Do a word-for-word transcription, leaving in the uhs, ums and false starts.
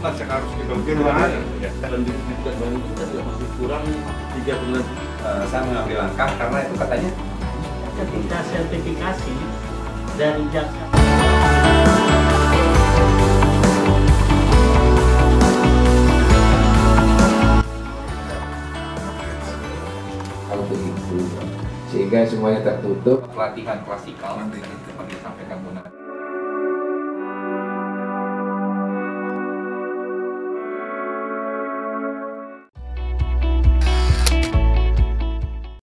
tuntas yang harus kita Mungkin lakukan. ya. Dan di tingkat baru kita juga masih kurang tiga bulan. Uh, saya mengambil langkah karena itu katanya ketika sertifikasi dari jaksa. Kalau begitu, sehingga semuanya tertutup. pelatihan klasikal yang tadi disampaikan Bu Nana.